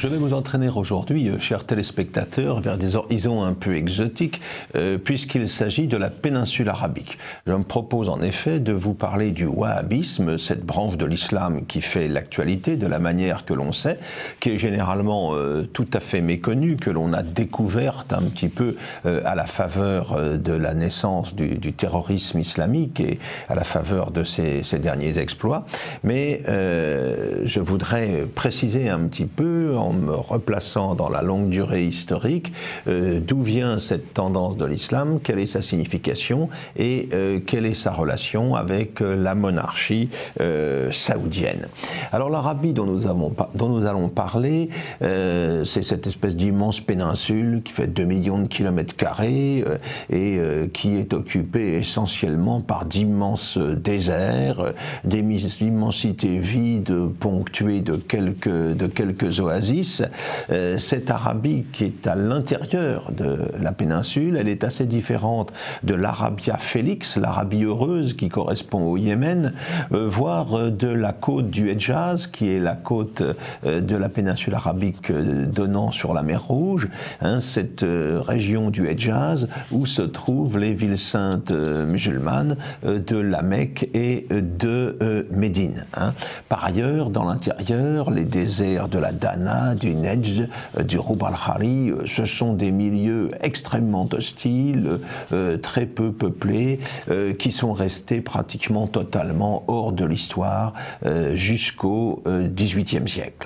Je vais vous entraîner aujourd'hui, chers téléspectateurs, vers des horizons un peu exotiques, puisqu'il s'agit de la péninsule arabique. Je me propose en effet de vous parler du wahhabisme, cette branche de l'islam qui fait l'actualité de la manière que l'on sait, qui est généralement tout à fait méconnue, que l'on a découverte un petit peu à la faveur de la naissance du terrorisme islamique et à la faveur de ces derniers exploits. Mais je voudrais préciser un petit peu, en me replaçant dans la longue durée historique, d'où vient cette tendance de l'islam, quelle est sa signification et quelle est sa relation avec la monarchie saoudienne. Alors l'Arabie dont nous allons parler, c'est cette espèce d'immense péninsule qui fait 2 millions de kilomètres carrés et qui est occupée essentiellement par d'immenses déserts, des immensités vides ponctuées de quelques oasis. Cette Arabie qui est à l'intérieur de la péninsule, elle est assez différente de l'Arabia Félix, l'Arabie heureuse qui correspond au Yémen, voire de la côte du Hedjaz, qui est la côte de la péninsule arabique donnant sur la mer Rouge, cette région du Hedjaz où se trouvent les villes saintes musulmanes de la Mecque et de Médine. Par ailleurs, dans l'intérieur, les déserts de la Dana, du Nejd, du Rub al-Khali, ce sont des milieux extrêmement hostiles, très peu peuplés, qui sont restés pratiquement totalement hors de l'histoire jusqu'au XVIIIe siècle.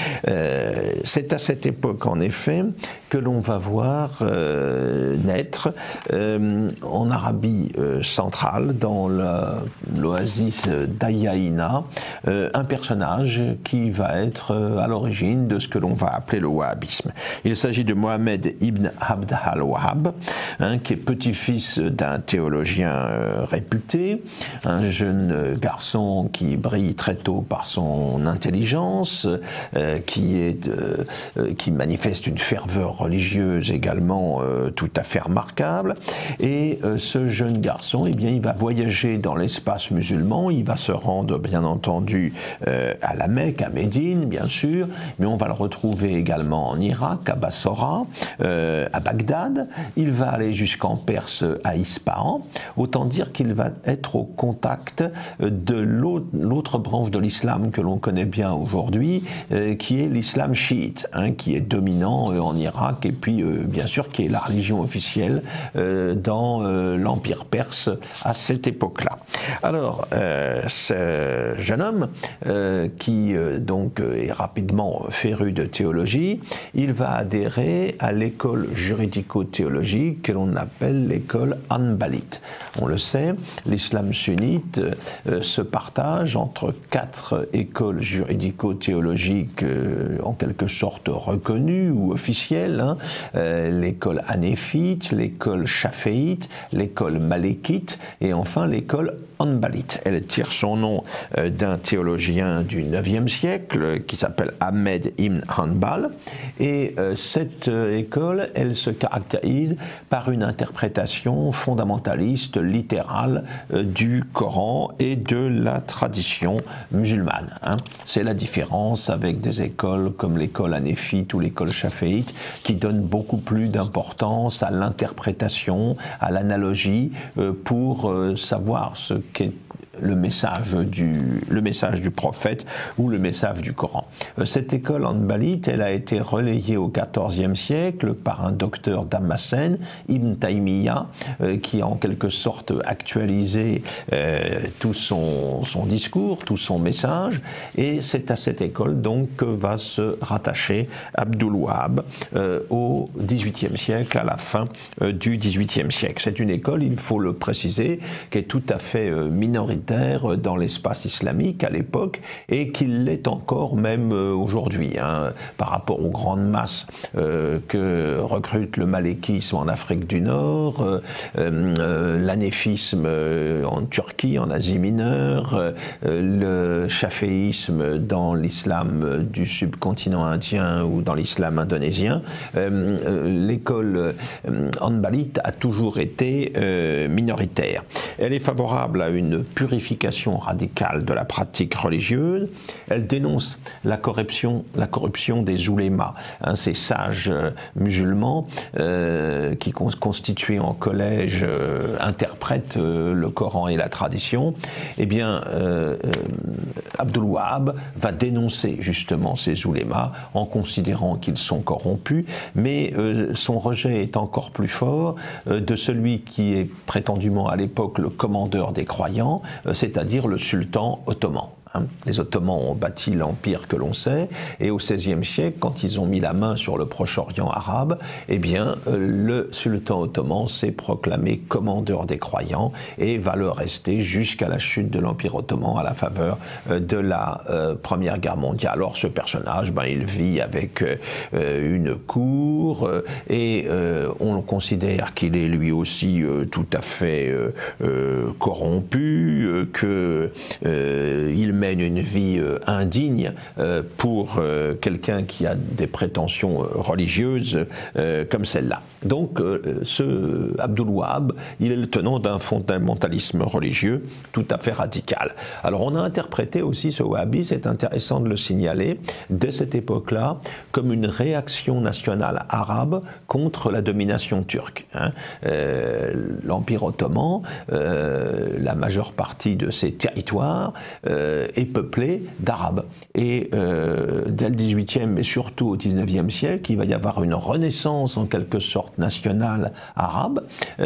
C'est à cette époque, en effet, que l'on va voir naître en Arabie centrale, dans l'oasis d'Ayaïna, un personnage qui va être à l'origine de ce que l'on va appeler le wahhabisme. Il s'agit de Mohammed ibn Abd al-Wahhab, qui est petit-fils d'un théologien réputé, un jeune garçon qui brille très tôt par son intelligence, qui manifeste une ferveur religieuse également tout à fait remarquable. Et ce jeune garçon, eh bien, il va voyager dans l'espace musulman, il va se rendre bien entendu à la Mecque, à Médine bien sûr, mais on va le retrouver également en Irak, à Bassora, à Bagdad, il va aller jusqu'en Perse, à Ispahan, autant dire qu'il va être au contact de l'autre branche de l'islam que l'on connaît bien aujourd'hui, qui est l'islam chiite, qui est dominant en Irak et puis bien sûr qui est la religion officielle dans l'Empire perse à cette époque-là. Alors, ce jeune homme qui donc est rapidement féru de théologie, il va adhérer à l'école juridico-théologique que l'on appelle l'école hanbalite. On le sait, l'islam sunnite se partage entre 4 écoles juridico-théologiques en quelque sorte reconnues ou officielles, l'école hanéfite, l'école chaféite, l'école malékite et enfin l'école hanbalite. Elle tire son nom d'un théologien du 9e siècle qui s'appelle Ahmed ibn Hanbal, et cette école, elle se caractérise par une interprétation fondamentaliste, littérale du Coran et de la tradition musulmane. C'est la différence avec des écoles comme l'école hanéfite ou l'école chaféite qui donnent beaucoup plus d'importance à l'interprétation, à l'analogie pour savoir ce qu'est le message du prophète ou le message du Coran. Cette école hanbalite, elle a été relayée au XIVe siècle par un docteur Damascène, Ibn Taymiyyah, qui a en quelque sorte actualisé tout son discours, tout son message, et c'est à cette école donc que va se rattacher Abdul Wahhab au XVIIIe siècle, à la fin du XVIIIe siècle. C'est une école, il faut le préciser, qui est tout à fait minoritaire dans l'espace islamique à l'époque et qu'il l'est encore même aujourd'hui, par rapport aux grandes masses que recrute le malékisme en Afrique du Nord, l'hanéphisme en Turquie, en Asie mineure, le chaféisme dans l'islam du subcontinent indien ou dans l'islam indonésien. L'école hanbalite a toujours été minoritaire. Elle est favorable à une purification purification radicale de la pratique religieuse. Elle dénonce la corruption des oulémas, hein, ces sages musulmans qui constitués en collège interprètent le Coran et la tradition. Eh bien, Abdul Wahhab va dénoncer justement ces oulémas en considérant qu'ils sont corrompus, mais son rejet est encore plus fort de celui qui est prétendument à l'époque le commandeur des croyants, c'est-à-dire le sultan ottoman. Les Ottomans ont bâti l'empire que l'on sait, et au XVIe siècle, quand ils ont mis la main sur le Proche-Orient arabe, eh bien, le sultan ottoman s'est proclamé commandeur des croyants et va le rester jusqu'à la chute de l'Empire ottoman à la faveur de la Première Guerre mondiale. Alors, ce personnage, il vit avec une cour et on considère qu'il est lui aussi tout à fait corrompu, qu'il mène une vie indigne pour quelqu'un qui a des prétentions religieuses comme celle-là. Donc, ce Abdul Wahhab, il est le tenant d'un fondamentalisme religieux tout à fait radical. Alors, on a interprété aussi ce wahhabisme, c'est intéressant de le signaler, dès cette époque-là, comme une réaction nationale arabe contre la domination turque. L'Empire ottoman, la majeure partie de ses territoires est peuplée d'Arabes. Et dès le XVIIIe, mais surtout au XIXe siècle, il va y avoir une renaissance en quelque sorte nationale arabe,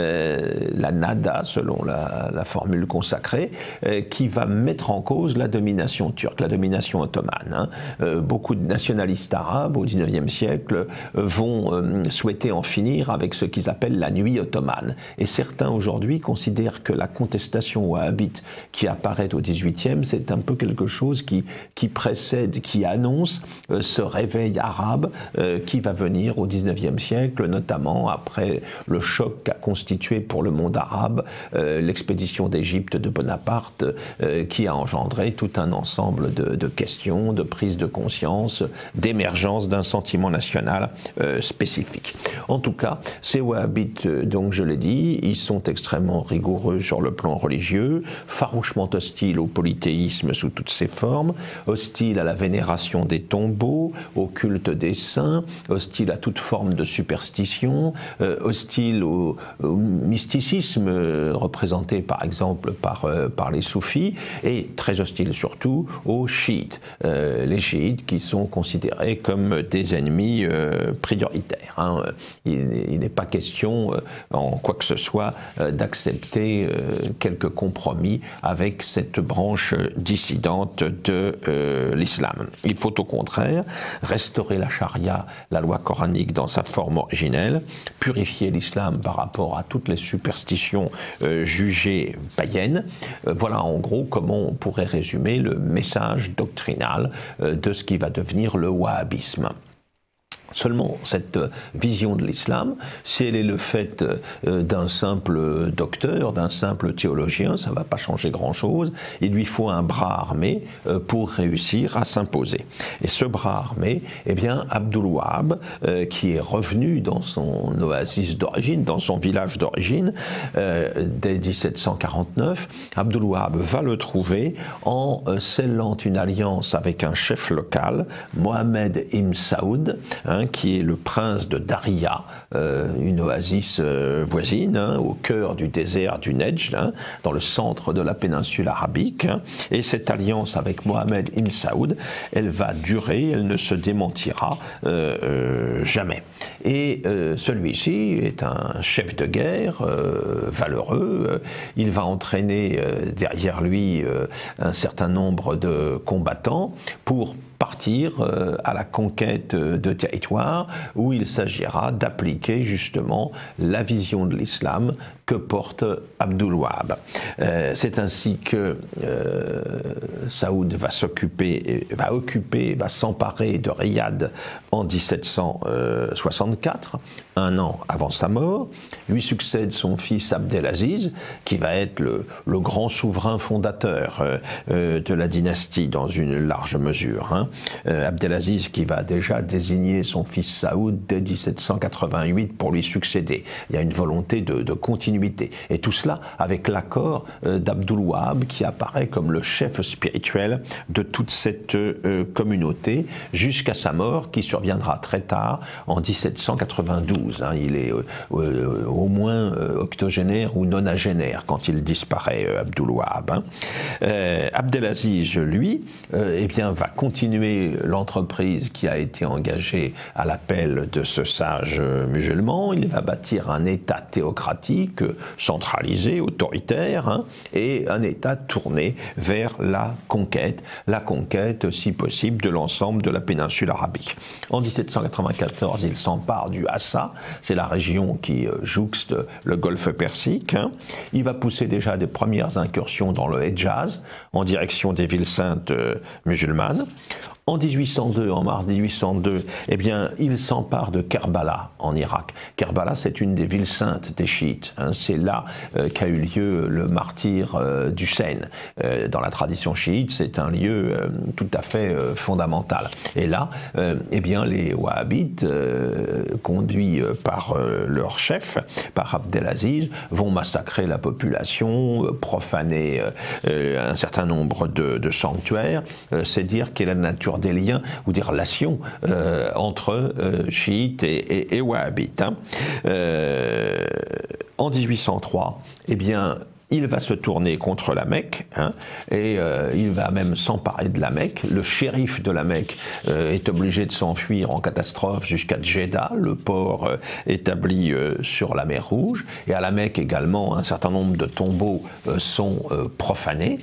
la nada selon la formule consacrée, qui va mettre en cause la domination turque, la domination ottomane. Beaucoup de nationalistes arabes au XIXe siècle vont souhaiter en finir avec ce qu'ils appellent la nuit ottomane. Et certains aujourd'hui considèrent que la contestation wahhabite qui apparaît au XVIIIe, c'est un peu quelque chose qui précède, qui annonce ce réveil arabe qui va venir au XIXe siècle, notamment après le choc qu'a constitué pour le monde arabe l'expédition d'Égypte de Bonaparte, qui a engendré tout un ensemble de questions, de prise de conscience, d'émergence d'un sentiment national spécifique. En tout cas, ces wahhabites, donc je l'ai dit, ils sont extrêmement rigoureux sur le plan religieux, farouchement hostiles au polythéisme sous toutes ses formes, hostiles à la vénération des tombeaux, au culte des saints, hostiles à toute forme de superstition, hostiles au mysticisme représenté par exemple par les soufis, et très hostiles surtout aux chiites. Les chiites qui sont considérés comme des ennemis prioritaires. Il n'est pas question en quoi que ce soit d'accepter quelques compromis avec cette branche dissidente de l'islam. Il faut au contraire restaurer la charia, la loi coranique dans sa forme originelle, purifier l'islam par rapport à toutes les superstitions jugées païennes. Voilà en gros comment on pourrait résumer le message doctrinal de ce qui va devenir le wahhabisme. Seulement, cette vision de l'islam, si elle est le fait d'un simple docteur, d'un simple théologien, ça ne va pas changer grand-chose. Il lui faut un bras armé pour réussir à s'imposer. Et ce bras armé, eh bien, Abdul Wahhab, qui est revenu dans son oasis d'origine, dans son village d'origine, dès 1749, Abdul Wahhab va le trouver en scellant une alliance avec un chef local, Mohamed Ibn Saoud, qui est le prince de Daria, une oasis voisine, au cœur du désert du Nejd, dans le centre de la péninsule arabique. Et cette alliance avec Mohamed Ibn Saoud, elle va durer, elle ne se démentira jamais. Et celui-ci est un chef de guerre valeureux. Il va entraîner derrière lui un certain nombre de combattants pour partir à la conquête de territoires où il s'agira d'appliquer justement la vision de l'islam que porte Abdul Wahhab. C'est ainsi que Saoud va s'emparer de Riyad en 1764, un an avant sa mort. Lui succède son fils Abdelaziz, qui va être le grand souverain fondateur de la dynastie dans une large mesure. Hein. Abdelaziz qui va déjà désigner son fils Saoud dès 1788 pour lui succéder. Il y a une volonté de continuité. Et tout cela avec l'accord d'Abdul Wahab qui apparaît comme le chef spirituel de toute cette communauté jusqu'à sa mort qui surviendra très tard en 1792. Hein. Il est au moins octogénaire ou nonagénaire quand il disparaît, Abdul Wahab. Hein. Abdelaziz, lui, eh bien, va continuer l'entreprise qui a été engagée à l'appel de ce sage musulman. Il va bâtir un État théocratique, centralisé, autoritaire, hein, et un État tourné vers la conquête, si possible, de l'ensemble de la péninsule arabique. En 1794, il s'empare du Hassa, c'est la région qui jouxte le golfe Persique. Hein. Il va pousser déjà des premières incursions dans le Hedjaz, en direction des villes saintes musulmanes. En 1802, en mars 1802, eh bien, il s'empare de Kerbala, en Irak. Kerbala, c'est une des villes saintes des chiites. Hein. C'est là qu'a eu lieu le martyre d'Hussein. Dans la tradition chiite, c'est un lieu tout à fait fondamental. Et là, eh bien, les wahhabites, conduits par leur chef, par Abdelaziz, vont massacrer la population, profaner un certain nombre de sanctuaires. C'est dire quelle est la nature des liens ou des relations entre chiites et wahhabites. Hein. En 1803, eh bien, il va se tourner contre la Mecque, hein, et il va même s'emparer de la Mecque. Le shérif de la Mecque est obligé de s'enfuir en catastrophe jusqu'à Djeddah, le port établi sur la mer Rouge. Et à la Mecque également, un certain nombre de tombeaux sont profanés.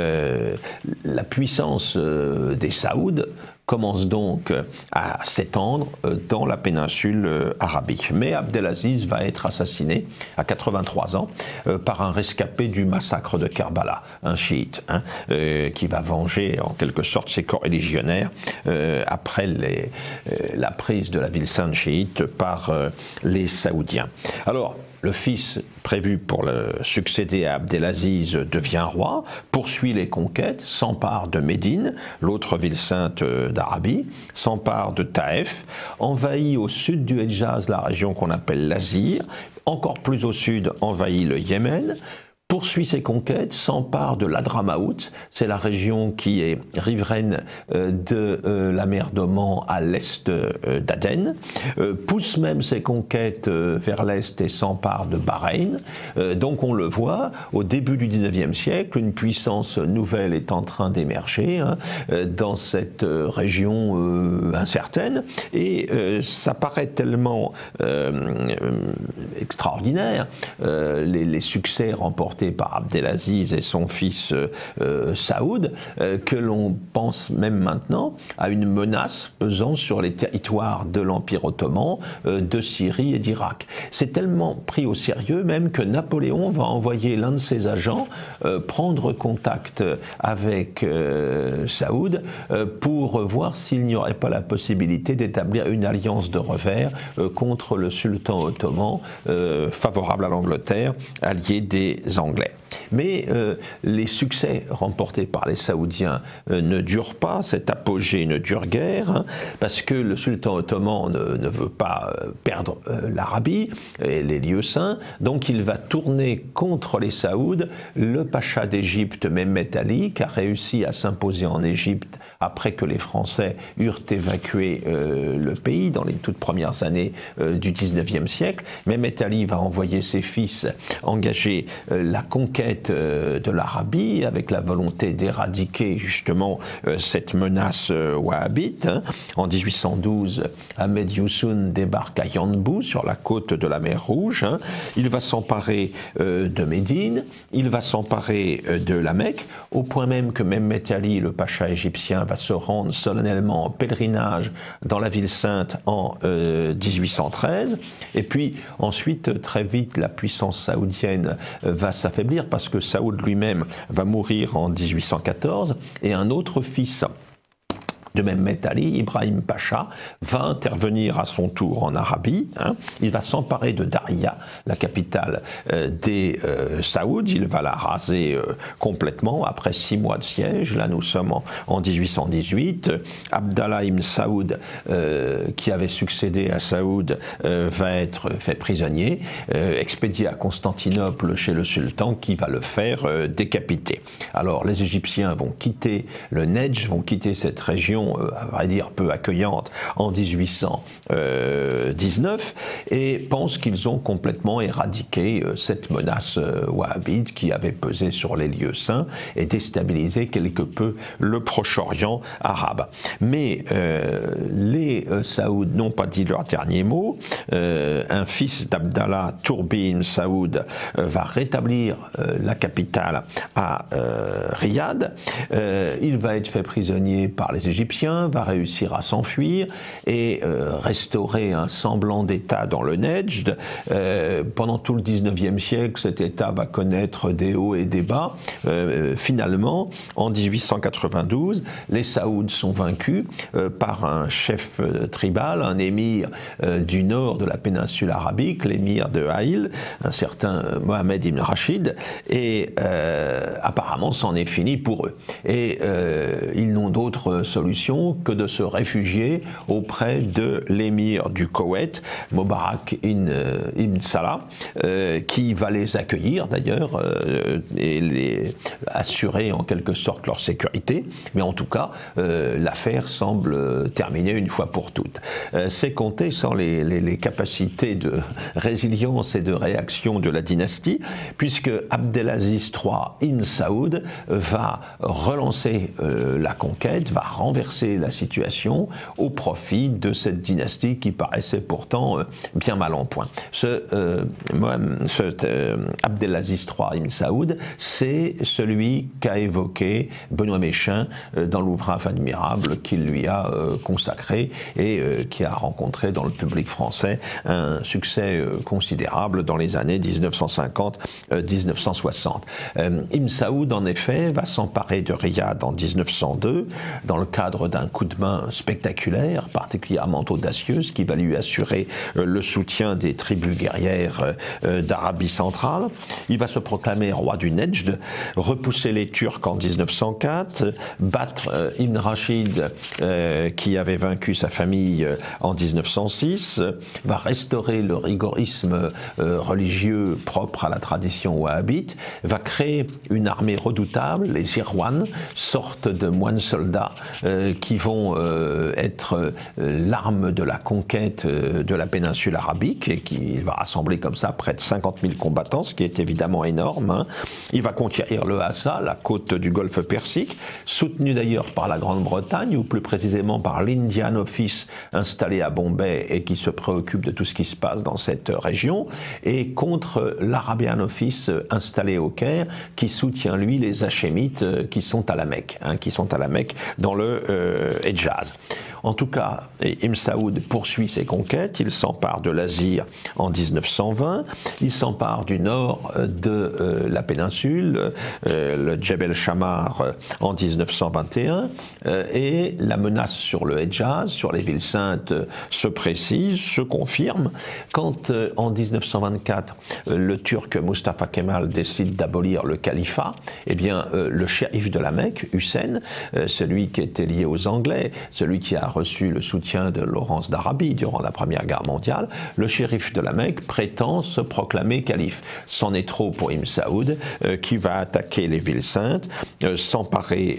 La puissance des Saouds commence donc à s'étendre dans la péninsule arabique. Mais Abdelaziz va être assassiné à 83 ans par un rescapé du massacre de Kerbala, un chiite, hein, qui va venger en quelque sorte ses coreligionnaires après la prise de la ville sainte chiite par les Saoudiens. Alors, le fils prévu pour le succéder à Abdelaziz devient roi, poursuit les conquêtes, s'empare de Médine, l'autre ville sainte d'Arabie, s'empare de Taïf, envahit au sud du Hedjaz la région qu'on appelle l'Azir, encore plus au sud envahit le Yémen, poursuit ses conquêtes, s'empare de l'Hadramaout, c'est la région qui est riveraine de la mer d'Oman à l'est d'Aden, pousse même ses conquêtes vers l'est et s'empare de Bahreïn. Donc on le voit, au début du 19e siècle, une puissance nouvelle est en train d'émerger hein, dans cette région incertaine, et ça paraît tellement extraordinaire, les succès remportés par Abdelaziz et son fils Saoud, que l'on pense même maintenant à une menace pesant sur les territoires de l'Empire ottoman, de Syrie et d'Irak. C'est tellement pris au sérieux même que Napoléon va envoyer l'un de ses agents prendre contact avec Saoud pour voir s'il n'y aurait pas la possibilité d'établir une alliance de revers contre le sultan ottoman favorable à l'Angleterre, allié des Anglais. Mais les succès remportés par les Saoudiens ne durent pas, cet apogée ne dure guère, hein, parce que le sultan ottoman ne veut pas perdre l'Arabie et les lieux saints, donc il va tourner contre les Saouds. Le pacha d'Égypte, Mehmet Ali, qui a réussi à s'imposer en Égypte après que les Français eurent évacué le pays dans les toutes premières années du 19e siècle. Mehmet Ali va envoyer ses fils engager la conquête de l'Arabie avec la volonté d'éradiquer justement cette menace wahhabite. Hein. En 1812, Ahmed Youssoun débarque à Yanbu, sur la côte de la mer Rouge. Hein. Il va s'emparer de Médine, il va s'emparer de la Mecque, au point même que Mehmet Ali, le pacha égyptien, va se rendre solennellement en pèlerinage dans la ville sainte en 1813. Et puis ensuite, très vite, la puissance saoudienne va s'affaiblir parce que Saoud lui-même va mourir en 1814 et un autre fils De Mehmet Ali, Ibrahim Pacha va intervenir à son tour en Arabie. Il va s'emparer de Daria, la capitale des Saouds. Il va la raser complètement après 6 mois de siège. Là, nous sommes en 1818. Abdallah ibn Saoud, qui avait succédé à Saoud, va être fait prisonnier, expédié à Constantinople chez le sultan, qui va le faire décapiter. Alors, les Égyptiens vont quitter le Nejdj, vont quitter cette région à vrai dire peu accueillante en 1819 et pensent qu'ils ont complètement éradiqué cette menace wahhabite qui avait pesé sur les lieux saints et déstabilisé quelque peu le Proche-Orient arabe. Mais les Saouds n'ont pas dit leur dernier mot. Un fils d'Abdallah, Tourbi ibn Saoud, va rétablir la capitale à Riyad. Il va être fait prisonnier par les Égyptiens, va réussir à s'enfuir et restaurer un semblant d'État dans le Nejdj. Pendant tout le 19e siècle, cet État va connaître des hauts et des bas. Finalement, en 1892, les Saouds sont vaincus par un chef tribal, un émir du nord de la péninsule arabique, l'émir de Haïl, un certain Mohamed ibn Rachid, et apparemment c'en est fini pour eux. Et ils n'ont d'autre solution que de se réfugier auprès de l'émir du Koweït, Mobarak ibn Salah, qui va les accueillir d'ailleurs et les assurer en quelque sorte leur sécurité. Mais en tout cas, l'affaire semble terminée une fois pour toutes. C'est compter sans les capacités de résilience et de réaction de la dynastie, puisque Abdelaziz III ibn Saoud va relancer la conquête, va renverser la situation au profit de cette dynastie qui paraissait pourtant bien mal en point. Abdelaziz III ibn Saoud, c'est celui qu'a évoqué Benoît Méchain dans l'ouvrage admirable qu'il lui a consacré et qui a rencontré dans le public français un succès considérable dans les années 1950-1960. Ibn Saoud, en effet, va s'emparer de Riyad en 1902 dans le cadre d'un coup de main spectaculaire, particulièrement audacieuse, qui va lui assurer le soutien des tribus guerrières d'Arabie centrale. Il va se proclamer roi du Nejdj, repousser les Turcs en 1904, battre Ibn Rachid, qui avait vaincu sa famille en 1906, va restaurer le rigorisme religieux propre à la tradition wahhabite, va créer une armée redoutable, les Irwan, sorte de moines soldats qui vont être l'arme de la conquête de la péninsule arabique et qui va rassembler comme ça près de 50 000 combattants, ce qui est évidemment énorme. Il va conquérir le Hassa, la côte du golfe Persique, soutenu d'ailleurs par la Grande-Bretagne, ou plus précisément par l'Indian Office installé à Bombay et qui se préoccupe de tout ce qui se passe dans cette région, et contre l'Arabian Office installé au Caire, qui soutient lui les Hachémites qui sont à la Mecque, dans le Hejaz. En tout cas, Ibn Saoud poursuit ses conquêtes, il s'empare de l'Asie en 1920, il s'empare du nord de la péninsule, le Djebel Shammar en 1921, et la menace sur le Hejaz, sur les villes saintes, se précise, se confirme. Quand en 1924, le Turc Mustafa Kemal décide d'abolir le califat, eh bien le shérif de la Mecque, Hussein, celui qui était lié aux Anglais, celui qui a reçu le soutien de Laurence d'Arabie durant la Première Guerre mondiale, le shérif de la Mecque prétend se proclamer calife. C'en est trop pour Ibn Saoud, qui va attaquer les villes saintes, s'emparer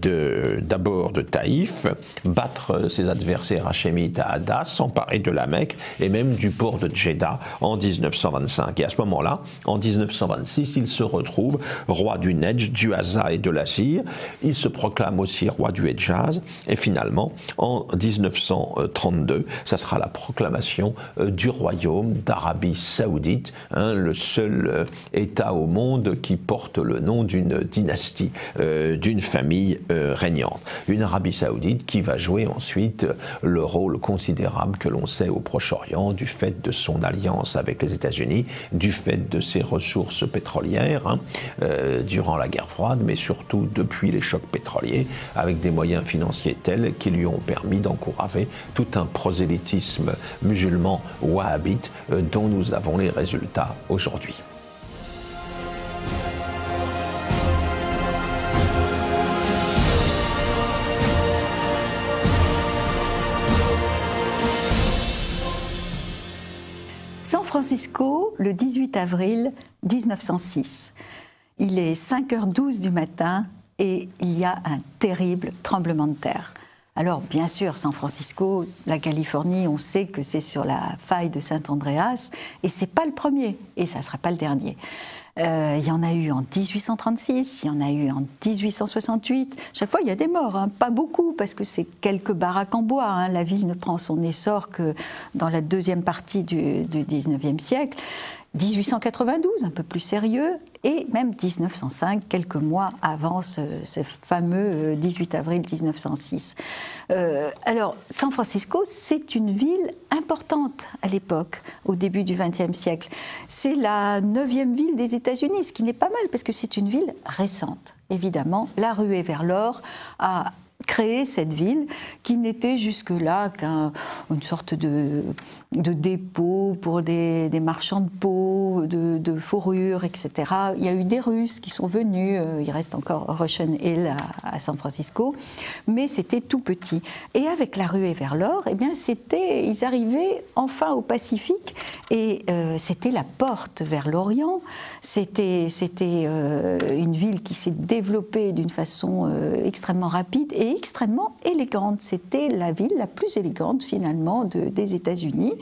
d'abord de Taïf, battre ses adversaires hachémites à Hadda, s'emparer de la Mecque et même du port de Djeddah en 1925. Et à ce moment-là, en 1926, il se retrouve roi du Nejdj, du Hassa et de la Syrie. Il se proclame aussi roi du Hejaz et finalement, en en 1932, ça sera la proclamation du royaume d'Arabie Saoudite, hein, le seul État au monde qui porte le nom d'une dynastie, d'une famille régnante. Une Arabie Saoudite qui va jouer ensuite le rôle considérable que l'on sait au Proche-Orient du fait de son alliance avec les États-Unis, du fait de ses ressources pétrolières, hein, durant la guerre froide, mais surtout depuis les chocs pétroliers, avec des moyens financiers tels qui lui ont permis d'encourager tout un prosélytisme musulman wahhabite dont nous avons les résultats aujourd'hui. San Francisco, le 18 avril 1906. Il est 5h12 du matin et il y a un terrible tremblement de terre. Alors, bien sûr, San Francisco, la Californie, on sait que c'est sur la faille de Saint-Andréas, et c'est pas le premier, et ça ne sera pas le dernier. Il y en a eu en 1836, il y en a eu en 1868. Chaque fois, il y a des morts, hein. Pas beaucoup, parce que c'est quelques baraques en bois. Hein. La ville ne prend son essor que dans la deuxième partie du 19e siècle. 1892, un peu plus sérieux, et même 1905, quelques mois avant ce fameux 18 avril 1906. Alors, San Francisco, c'est une ville importante à l'époque, au début du XXe siècle. C'est la 9e ville des États-Unis, ce qui n'est pas mal, parce que c'est une ville récente. Évidemment, la ruée vers l'or a créé cette ville qui n'était jusque-là qu'une sorte de dépôt pour des marchands de peau, de fourrure, etc. Il y a eu des Russes qui sont venus, il reste encore Russian Hill à San Francisco, mais c'était tout petit. Et avec la ruée vers l'or, eh bien, ils arrivaient enfin au Pacifique et c'était la porte vers l'Orient. C'était une ville qui s'est développée d'une façon extrêmement rapide et extrêmement élégante. C'était la ville la plus élégante finalement des États-Unis.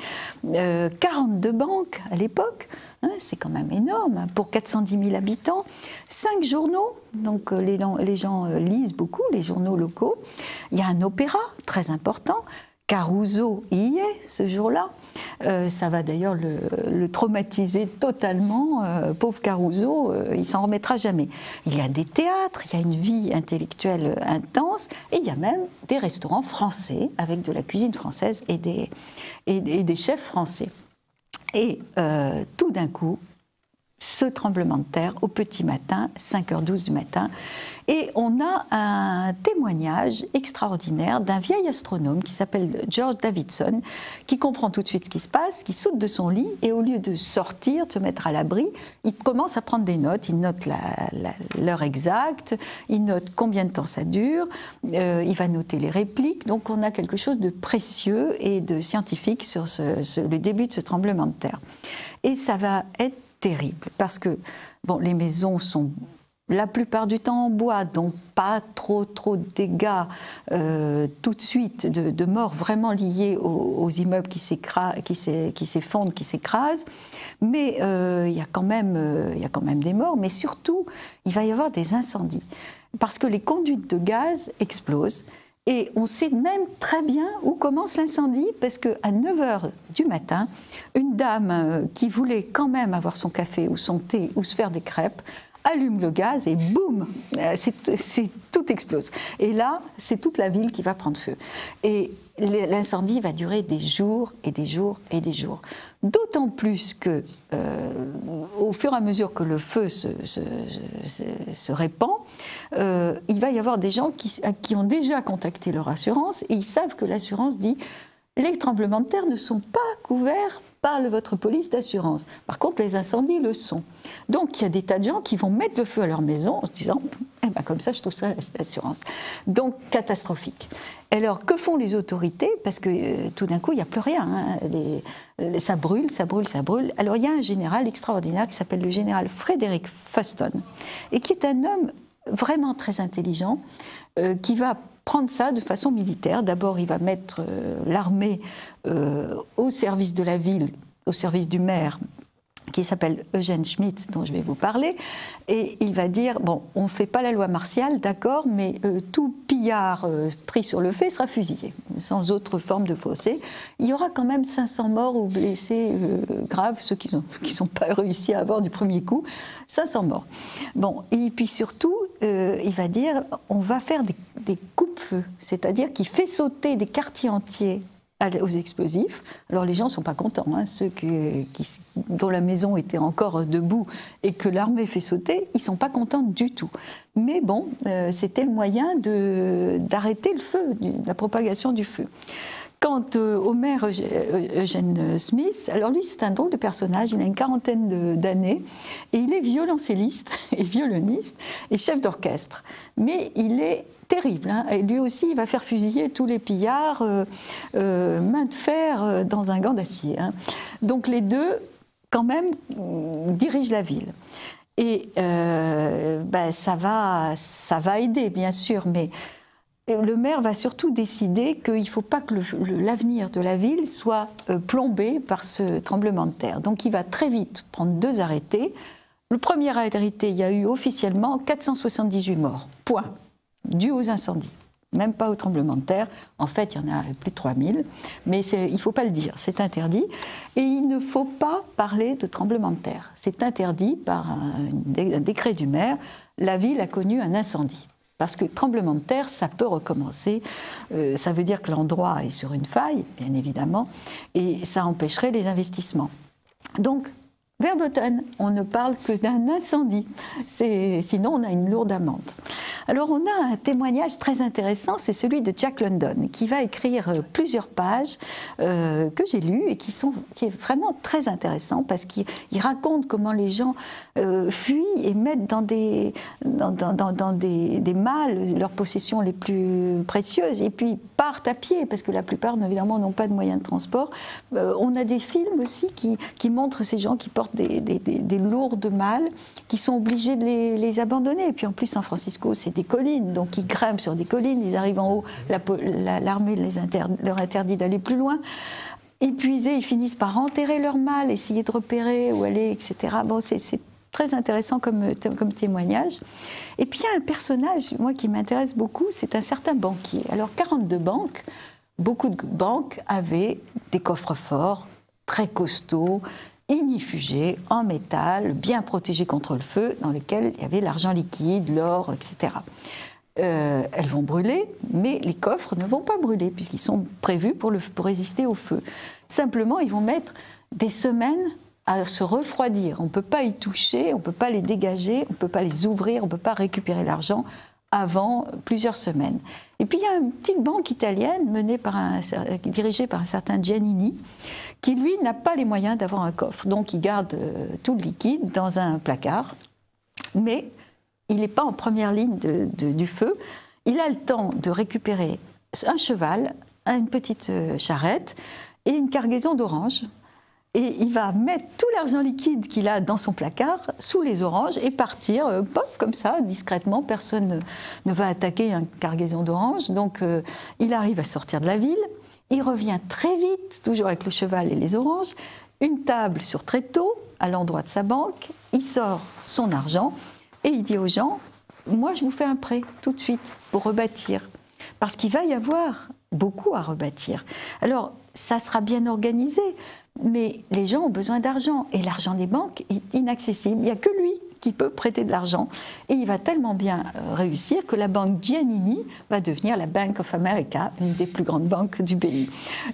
42 banques à l'époque, hein, c'est quand même énorme pour 410 000 habitants. 5 journaux, donc les gens lisent beaucoup, les journaux locaux. Il y a un opéra très important. Caruso y est ce jour-là. Ça va d'ailleurs le traumatiser totalement. Pauvre Caruso, il s'en remettra jamais. Il y a des théâtres, il y a une vie intellectuelle intense, et il y a même des restaurants français avec de la cuisine française et des chefs français. Et tout d'un coup, ce tremblement de terre au petit matin, 5h12 du matin, et on a un témoignage extraordinaire d'un vieil astronome qui s'appelle George Davidson, qui comprend tout de suite ce qui se passe, qui saute de son lit, et au lieu de sortir, de se mettre à l'abri, il commence à prendre des notes. Il note l'heure exacte, il note combien de temps ça dure, il va noter les répliques. Donc on a quelque chose de précieux et de scientifique sur le début de ce tremblement de terre. Et ça va être terrible, parce que bon, les maisons sont la plupart du temps en bois, donc pas trop de dégâts tout de suite, de morts vraiment liées aux immeubles qui s'effondrent, qui s'écrasent. Mais il y a quand même des morts, mais surtout, il va y avoir des incendies. Parce que les conduites de gaz explosent. Et on sait même très bien où commence l'incendie, parce qu'à 9h du matin, une dame qui voulait quand même avoir son café ou son thé ou se faire des crêpes, allume le gaz et boum, tout explose. Et là, c'est toute la ville qui va prendre feu. Et l'incendie va durer des jours et des jours et des jours. D'autant plus que, au fur et à mesure que le feu se répand, il va y avoir des gens qui ont déjà contacté leur assurance et ils savent que l'assurance dit « les tremblements de terre ne sont pas couverts par votre police d'assurance. Par contre, les incendies le sont. » Donc, il y a des tas de gens qui vont mettre le feu à leur maison en se disant « eh ben, comme ça, je trouve ça l'assurance. » Donc, catastrophique. Alors, que font les autorités? Parce que tout d'un coup, il n'y a plus rien. Hein. Ça brûle, ça brûle, ça brûle. Alors, il y a un général extraordinaire qui s'appelle le général Frederick Fuston, et qui est un homme vraiment très intelligent, qui va prendre ça de façon militaire. D'abord, il va mettre l'armée au service de la ville, au service du maire qui s'appelle Eugène Schmitz, dont je vais vous parler, et il va dire, bon, on ne fait pas la loi martiale, d'accord, mais tout pillard pris sur le fait sera fusillé, sans autre forme de fossé. Il y aura quand même 500 morts ou blessés graves, ceux qui n'ont pas réussi à avoir du premier coup, 500 morts. Bon, et puis surtout, il va dire, on va faire des coupe-feu, c'est-à-dire qu'il fait sauter des quartiers entiers aux explosifs. Alors les gens ne sont pas contents, hein, ceux dont la maison était encore debout et que l'armée fait sauter, ils ne sont pas contents du tout. Mais bon, c'était le moyen d'arrêter le feu, la propagation du feu. Quant au maire Eugène Smith, alors lui c'est un drôle de personnage, il a une quarantaine d'années et il est violoncelliste et violoniste et chef d'orchestre. Mais il est terrible, hein. Et lui aussi il va faire fusiller tous les pillards main de fer dans un gant d'acier, hein. Donc les deux quand même dirigent la ville. Et ça va aider bien sûr, mais le maire va surtout décider qu'il ne faut pas que l'avenir de la ville soit plombé par ce tremblement de terre. Donc il va très vite prendre 2 arrêtés. Le premier arrêté, il y a eu officiellement 478 morts, point, dus aux incendies. Même pas au tremblement de terre. En fait, il y en a plus de 3000. Mais il ne faut pas le dire, c'est interdit. Et il ne faut pas parler de tremblement de terre. C'est interdit par un décret du maire. La ville a connu un incendie. Parce que tremblement de terre, ça peut recommencer. Ça veut dire que l'endroit est sur une faille, bien évidemment, et ça empêcherait les investissements. Donc, vers Botton, on ne parle que d'un incendie. Sinon, on a une lourde amende. Alors, on a un témoignage très intéressant, c'est celui de Jack London, qui va écrire plusieurs pages que j'ai lues et qui est vraiment très intéressant parce qu'il raconte comment les gens fuient et mettent dans des malles leurs possessions les plus précieuses et puis partent à pied parce que la plupart, évidemment, n'ont pas de moyens de transport. On a des films aussi qui montrent ces gens qui portent des lourdes malles, qui sont obligés de les abandonner. Et puis en plus, San Francisco, c'est des collines, donc ils grimpent sur des collines, ils arrivent en haut, l'armée leur interdit d'aller plus loin. Épuisés, ils finissent par enterrer leur malle, essayer de repérer où aller, etc. Bon, c'est très intéressant comme témoignage. Et puis il y a un personnage, moi, qui m'intéresse beaucoup, c'est un certain banquier. Alors 42 banques, beaucoup de banques avaient des coffres-forts très costauds, ignifugés, en métal, bien protégés contre le feu, dans lesquels il y avait l'argent liquide, l'or, etc. Elles vont brûler, mais les coffres ne vont pas brûler, puisqu'ils sont prévus pour résister au feu. Simplement, ils vont mettre des semaines à se refroidir. On ne peut pas y toucher, on ne peut pas les dégager, on ne peut pas les ouvrir, on ne peut pas récupérer l'argent avant plusieurs semaines. Et puis il y a une petite banque italienne dirigée par un certain Giannini, qui lui n'a pas les moyens d'avoir un coffre. Donc il garde tout le liquide dans un placard, mais il n'est pas en première ligne du feu. Il a le temps de récupérer un cheval, une petite charrette et une cargaison d'oranges. Et il va mettre tout l'argent liquide qu'il a dans son placard sous les oranges et partir, pop, comme ça, discrètement. Personne ne va attaquer une cargaison d'oranges. Donc, il arrive à sortir de la ville. Il revient très vite, toujours avec le cheval et les oranges. Une table sur tréteau, à l'endroit de sa banque. Il sort son argent et il dit aux gens, moi, je vous fais un prêt tout de suite pour rebâtir. Parce qu'il va y avoir beaucoup à rebâtir. Alors, ça sera bien organisé. Mais les gens ont besoin d'argent et l'argent des banques est inaccessible. Il n'y a que lui qui peut prêter de l'argent. Et il va tellement bien réussir que la banque Giannini va devenir la Bank of America, une des plus grandes banques du pays.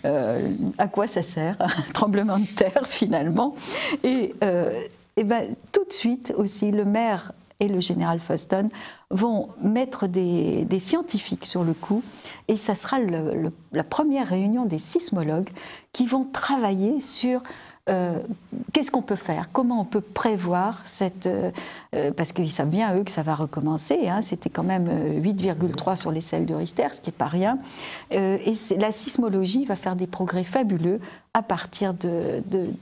À quoi ça sert? Un tremblement de terre finalement. Et tout de suite aussi, le maire et le général Fuston vont mettre des scientifiques sur le coup et ça sera la première réunion des sismologues qui vont travailler sur qu'est-ce qu'on peut faire, comment on peut prévoir parce qu'ils savent bien, eux, que ça va recommencer, hein, c'était quand même 8,3 sur l'échelle de Richter, ce qui n'est pas rien, et la sismologie va faire des progrès fabuleux à partir de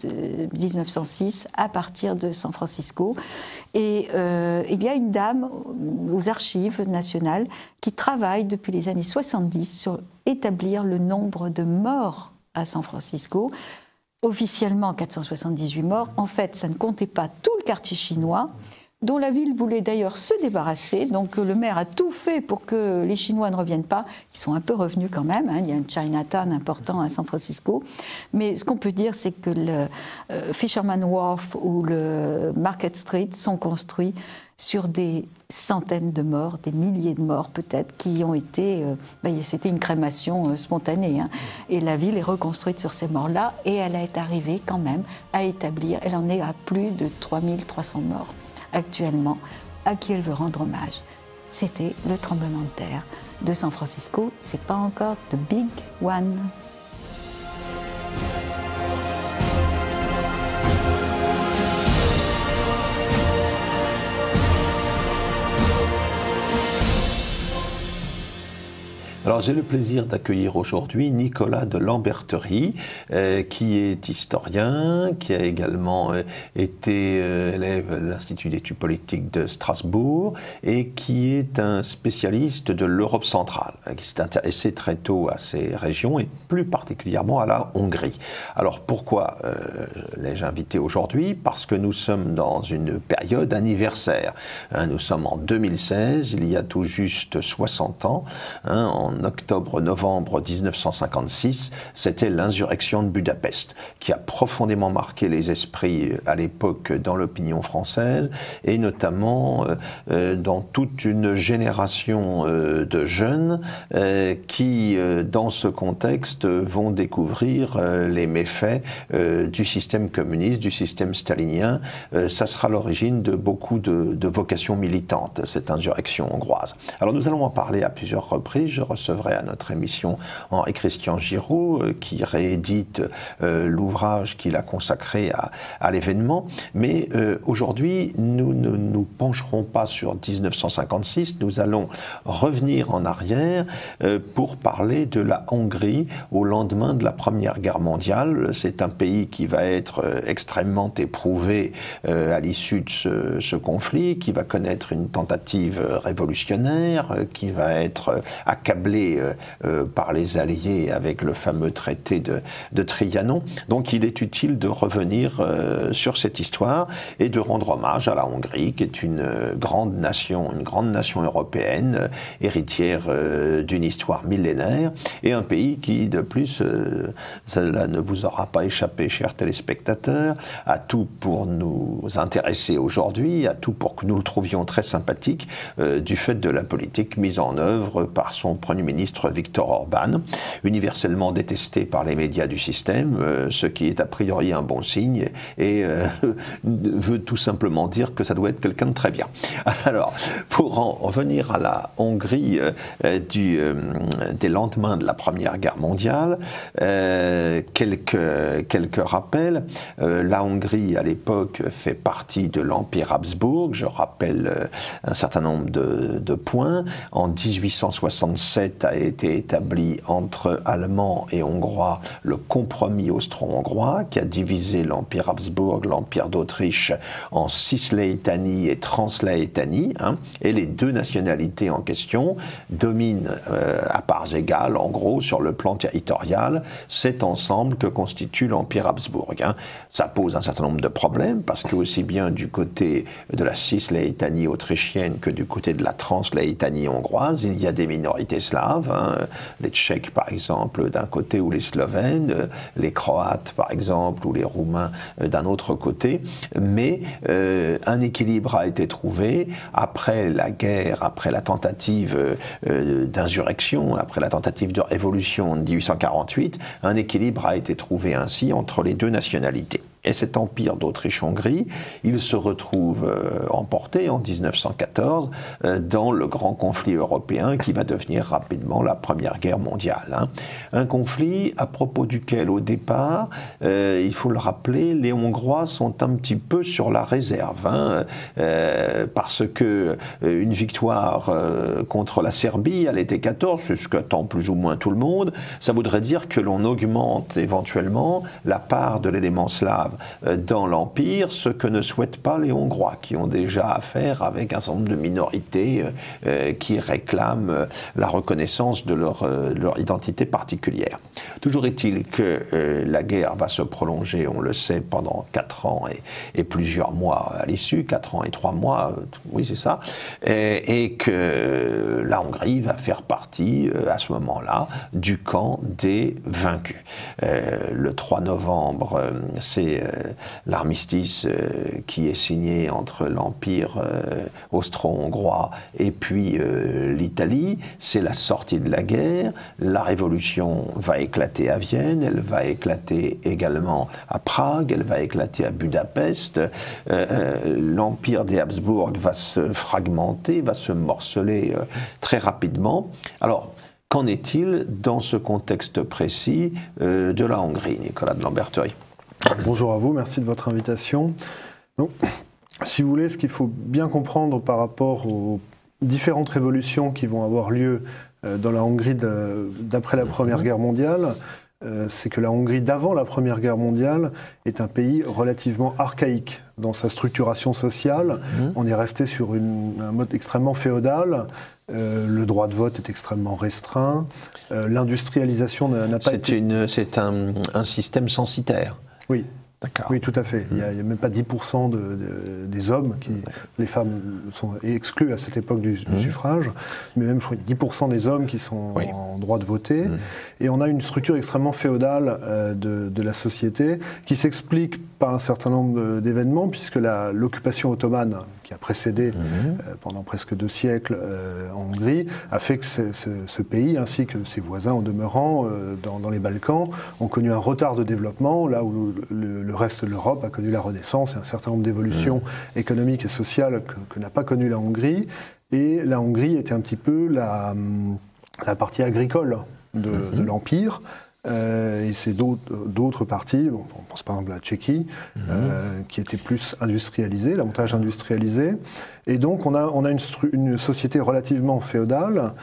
1906, à partir de San Francisco. Et il y a une dame aux archives nationales qui travaille depuis les années 70 sur établir le nombre de morts à San Francisco. officiellement 478 morts. En fait, ça ne comptait pas tout le quartier chinois, dont la ville voulait d'ailleurs se débarrasser. Donc le maire a tout fait pour que les Chinois ne reviennent pas. Ils sont un peu revenus quand même, hein. Il y a un Chinatown important à San Francisco. Mais ce qu'on peut dire, c'est que le Fisherman Wharf ou le Market Street sont construits sur des centaines de morts, des milliers de morts peut-être, qui ont été... c'était une crémation spontanée. Hein. Et la ville est reconstruite sur ces morts-là. Et elle est arrivée quand même à établir... Elle en est à plus de 3300 morts actuellement, à qui elle veut rendre hommage. C'était le tremblement de terre de San Francisco. C'est pas encore the big one. Alors j'ai le plaisir d'accueillir aujourd'hui Nicolas de Lamberterie, qui est historien, qui a également été élève à l'Institut d'études politiques de Strasbourg et qui est un spécialiste de l'Europe centrale, qui s'est intéressé très tôt à ces régions et plus particulièrement à la Hongrie. Alors pourquoi l'ai-je invité aujourd'hui? Parce que nous sommes dans une période anniversaire. Nous sommes en 2016, il y a tout juste 60 ans, en octobre-novembre 1956, c'était l'insurrection de Budapest, qui a profondément marqué les esprits à l'époque dans l'opinion française, et notamment dans toute une génération de jeunes qui, dans ce contexte, vont découvrir les méfaits du système communiste, du système stalinien. Ça sera l'origine de beaucoup de vocations militantes, cette insurrection hongroise. Alors nous allons en parler à plusieurs reprises. Je recevrai à notre émission Henri-Christian Giraud, qui réédite l'ouvrage qu'il a consacré à l'événement. Mais aujourd'hui, nous ne nous pencherons pas sur 1956, nous allons revenir en arrière pour parler de la Hongrie au lendemain de la Première Guerre mondiale. C'est un pays qui va être extrêmement éprouvé à l'issue de ce conflit, qui va connaître une tentative révolutionnaire, qui va être accablé par les Alliés avec le fameux traité de Trianon. Donc il est utile de revenir sur cette histoire et de rendre hommage à la Hongrie, qui est une grande nation européenne, héritière d'une histoire millénaire, et un pays qui, de plus, cela ne vous aura pas échappé, chers téléspectateurs, a tout pour nous intéresser aujourd'hui, a tout pour que nous le trouvions très sympathique, du fait de la politique mise en œuvre par son Premier ministre Viktor Orban, universellement détesté par les médias du système, ce qui est a priori un bon signe et veut tout simplement dire que ça doit être quelqu'un de très bien. Alors, pour en revenir à la Hongrie des lendemains de la Première Guerre mondiale, quelques rappels. La Hongrie, à l'époque, fait partie de l'Empire Habsbourg. Je rappelle un certain nombre de points. En 1867 a été établi entre Allemands et Hongrois le compromis austro-hongrois qui a divisé l'Empire Habsbourg, l'Empire d'Autriche en Cislétanie et Translétanie, et les deux nationalités en question dominent à parts égales, en gros, sur le plan territorial, cet ensemble que constitue l'Empire Habsbourg. Ça pose un certain nombre de problèmes, parce que aussi bien du côté de la Cislétanie autrichienne que du côté de la Translétanie hongroise, il y a des minorités slaves, les Tchèques par exemple d'un côté ou les Slovènes, les Croates par exemple ou les Roumains d'un autre côté, mais un équilibre a été trouvé après la guerre, après la tentative d'insurrection, après la tentative de révolution de 1848, un équilibre a été trouvé ainsi entre les deux nationalités. Et cet empire d'Autriche-Hongrie, il se retrouve emporté en 1914 dans le grand conflit européen qui va devenir rapidement la Première Guerre mondiale. Un conflit à propos duquel, au départ, il faut le rappeler, les Hongrois sont un petit peu sur la réserve, parce que une victoire contre la Serbie à l'été 14, c'est ce qu'attend plus ou moins tout le monde, ça voudrait dire que l'on augmente éventuellement la part de l'élément slave s'enclave dans l'Empire, ce que ne souhaitent pas les Hongrois, qui ont déjà affaire avec un certain nombre de minorités qui réclament la reconnaissance de leur identité particulière. Toujours est-il que la guerre va se prolonger, on le sait, pendant 4 ans et plusieurs mois à l'issue, 4 ans et 3 mois, oui c'est ça, et que la Hongrie va faire partie à ce moment-là du camp des vaincus. Le 3 novembre, c'est l'armistice qui est signé entre l'Empire austro-hongrois et puis l'Italie. C'est la sortie de la guerre. La révolution va éclater à Vienne, elle va éclater également à Prague, elle va éclater à Budapest. L'Empire des Habsbourg va se fragmenter, va se morceler très rapidement. Alors, qu'en est-il dans ce contexte précis de la Hongrie, Nicolas de Lambertherie? Bonjour à vous, merci de votre invitation. Donc, si vous voulez, ce qu'il faut bien comprendre par rapport aux différentes révolutions qui vont avoir lieu dans la Hongrie d'après la Première Guerre mondiale, c'est que la Hongrie d'avant la Première Guerre mondiale est un pays relativement archaïque dans sa structuration sociale. On est resté sur un mode extrêmement féodal. Le droit de vote est extrêmement restreint. L'industrialisation n'a pas été... C'est un système censitaire. Oui. Oui, tout à fait. Il n'y a même pas 10% des hommes, les femmes sont exclues à cette époque du suffrage, mais même je crois qu'il y a 10% des hommes qui sont en droit de voter. Et on a une structure extrêmement féodale de la société qui s'explique par un certain nombre d'événements, puisque l'occupation ottomane qui a précédé pendant presque 2 siècles en Hongrie a fait que ce pays, ainsi que ses voisins en demeurant dans les Balkans, ont connu un retard de développement, là où le reste de l'Europe a connu la Renaissance et un certain nombre d'évolutions économiques et sociales que n'a pas connu la Hongrie. Et la Hongrie était un petit peu la partie agricole de l'Empire. Et c'est d'autres parties, on pense par exemple à la Tchéquie, qui était plus industrialisée, davantage industrialisée. Et donc on a une société relativement féodale,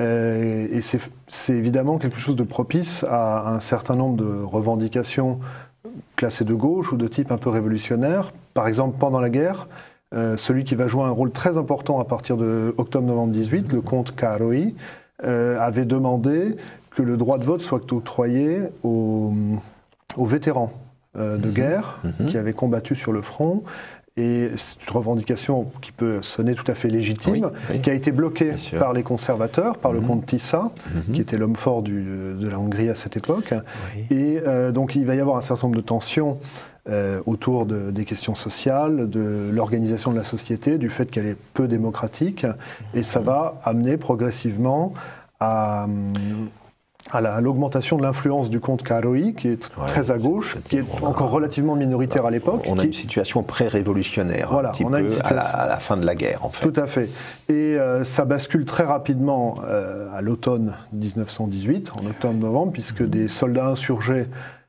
et c'est évidemment quelque chose de propice à un certain nombre de revendications classées de gauche ou de type un peu révolutionnaire. Par exemple, pendant la guerre, celui qui va jouer un rôle très important à partir de octobre-novembre 18, le comte Károly, avait demandé que le droit de vote soit octroyé aux vétérans de guerre qui avaient combattu sur le front. Et c'est une revendication qui peut sonner tout à fait légitime, qui a été bloquée par les conservateurs, par le comte Tisza, qui était l'homme fort de la Hongrie à cette époque. Et donc il va y avoir un certain nombre de tensions autour des questions sociales, de l'organisation de la société, du fait qu'elle est peu démocratique. Et ça va amener progressivement à l'augmentation de l'influence du comte Károly, qui est très à gauche, qui est encore relativement minoritaire à l'époque. On a une situation pré-révolutionnaire, voilà, un petit peu à la fin de la guerre, en fait. Tout à fait. Et ça bascule très rapidement à l'automne 1918, en octobre-novembre, puisque des soldats insurgés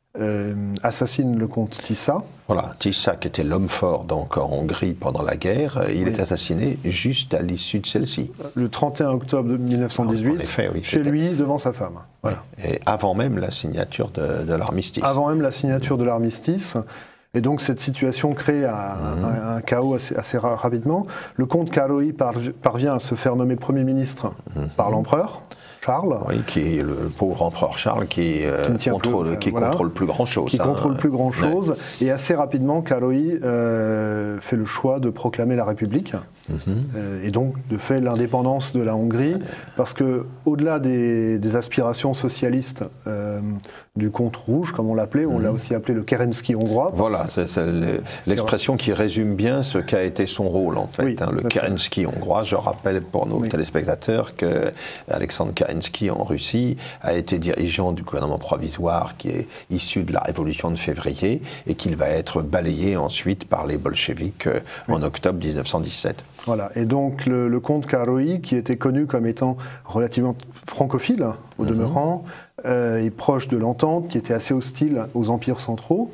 assassine le comte Tisza. Voilà, Tisza qui était l'homme fort donc en Hongrie pendant la guerre, il est assassiné juste à l'issue de celle-ci. Le 31 octobre 1918, effet, chez lui, devant sa femme. Voilà. Et avant même la signature de l'armistice. Avant même la signature de l'armistice. Et donc cette situation crée un chaos assez rapidement. Le comte Károly parvient à se faire nommer Premier ministre par l'empereur Charles. Oui, qui est le pauvre empereur Charles qui contrôle plus grand-chose. Qui contrôle plus grand-chose. Ouais. Et assez rapidement, Károly fait le choix de proclamer la République. Et donc de fait l'indépendance de la Hongrie, parce que au-delà des aspirations socialistes du comte rouge, comme on l'appelait, on l'a aussi appelé le Kerenski hongrois. Voilà, c'est l'expression qui résume bien ce qu'a été son rôle en fait. Oui, le Kerenski hongrois, je rappelle pour nos téléspectateurs que Alexandre Kerenski en Russie a été dirigeant du gouvernement provisoire qui est issu de la révolution de février et qu'il va être balayé ensuite par les bolcheviks en octobre 1917. Voilà, et donc le comte Károly, qui était connu comme étant relativement francophile, au demeurant, et proche de l'entente, qui était assez hostile aux empires centraux,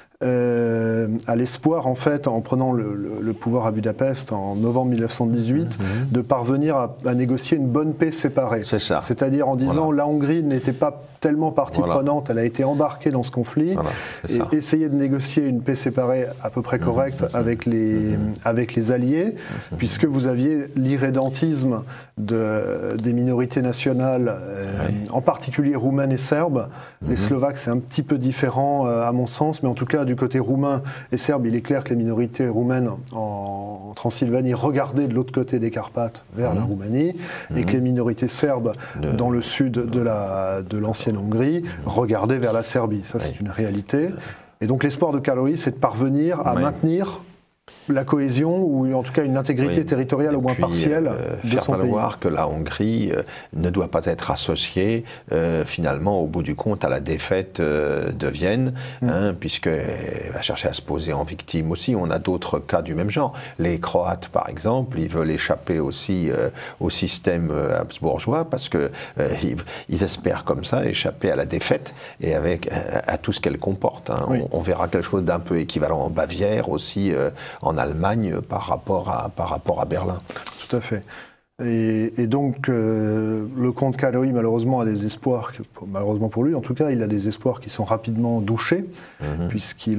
à l'espoir, en fait, en prenant le pouvoir à Budapest en novembre 1918, de parvenir à négocier une bonne paix séparée. C'est ça. C'est-à-dire en disant la Hongrie n'était pas tellement partie prenante, elle a été embarquée dans ce conflit, et essayer de négocier une paix séparée à peu près correcte avec les alliés, puisque vous aviez l'irrédentisme des minorités nationales, en particulier roumaines et serbes. Les Slovaques, c'est un petit peu différent à mon sens, mais en tout cas du côté roumain et serbe, il est clair que les minorités roumaines en Transylvanie regardaient de l'autre côté des Carpates vers la Roumanie, et que les minorités serbes dans le sud de l'ancienne Hongrie regardaient vers la Serbie. Ça, c'est une réalité. Et donc l'espoir de Károly, c'est de parvenir à maintenir la cohésion, ou en tout cas une intégrité territoriale au moins partielle de son pays. Faire valoir que la Hongrie ne doit pas être associée finalement au bout du compte à la défaite de Vienne, puisqu'elle va chercher à se poser en victime aussi. On a d'autres cas du même genre. Les Croates par exemple, ils veulent échapper aussi au système habsbourgeois parce qu'ils espèrent comme ça échapper à la défaite et à tout ce qu'elle comporte. On verra quelque chose d'un peu équivalent en Bavière aussi, en Allemagne par rapport à Berlin. Tout à fait. Et donc, le comte Károly, malheureusement, a des espoirs, malheureusement pour lui, en tout cas, il a des espoirs qui sont rapidement douchés, puisqu'il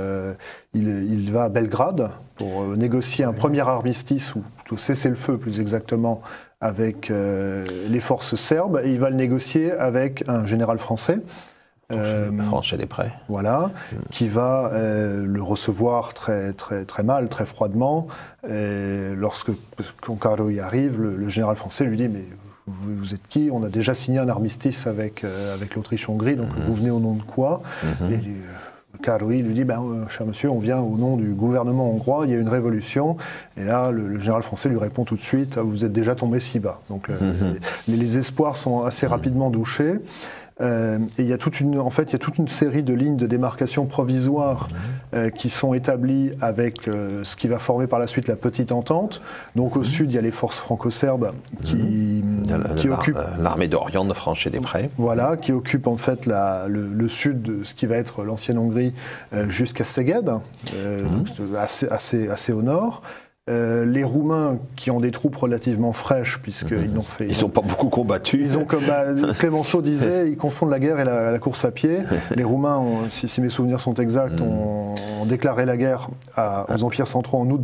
va à Belgrade pour négocier un premier armistice, ou plutôt cessez-le-feu plus exactement, avec les forces serbes, et il va le négocier avec un général français, Franchet des Prés. Voilà, qui va le recevoir très, très, très mal, très froidement. Lorsque Károly arrive, le général français lui dit « Mais vous êtes qui? On a déjà signé un armistice avec l'Autriche-Hongrie, donc vous venez au nom de quoi ?» Et Károly lui dit cher monsieur, on vient au nom du gouvernement hongrois, il y a une révolution. Et là, le général français lui répond tout de suite « Vous êtes déjà tombé si bas. » Donc les espoirs sont assez rapidement douchés. Et il y a toute une série de lignes de démarcation provisoires qui sont établies avec ce qui va former par la suite la Petite Entente. Donc au sud, il y a les forces franco-serbes qui occupent l'armée d'Orient de Franchet des Prés. Voilà, qui occupent en fait le sud de ce qui va être l'ancienne Hongrie jusqu'à Szeged, donc assez au nord. Les Roumains qui ont des troupes relativement fraîches, puisqu'ils n'ont fait... Ils n'ont pas beaucoup combattu. Ils ont, comme Clémenceau disait, ils confondent la guerre et la course à pied. Les Roumains, si mes souvenirs sont exacts, ont déclaré la guerre aux empires centraux en août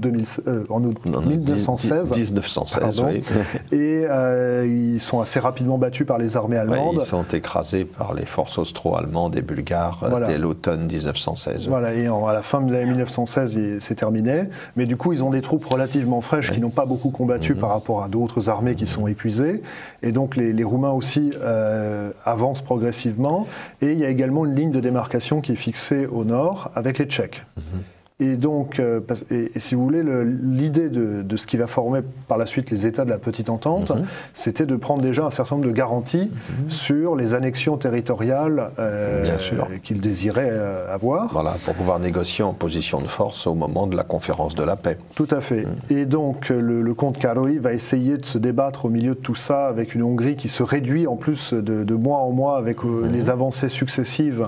1916. 1916, oui. Et ils sont assez rapidement battus par les armées allemandes. Ils sont écrasés par les forces austro-allemandes et bulgares dès l'automne 1916. Voilà, et à la fin de l'année 1916, c'est terminé. Mais du coup, ils ont des troupes relativement fraîches qui n'ont pas beaucoup combattu par rapport à d'autres armées qui sont épuisées. Et donc les Roumains aussi avancent progressivement. Et il y a également une ligne de démarcation qui est fixée au nord avec les Tchèques. Et donc, si vous voulez, l'idée de ce qui va former par la suite les États de la Petite Entente, c'était de prendre déjà un certain nombre de garanties sur les annexions territoriales qu'ils désiraient avoir. Voilà, pour pouvoir négocier en position de force au moment de la conférence de la paix. Tout à fait. Et donc, le comte Károly va essayer de se débattre au milieu de tout ça avec une Hongrie qui se réduit en plus de mois en mois avec les avancées successives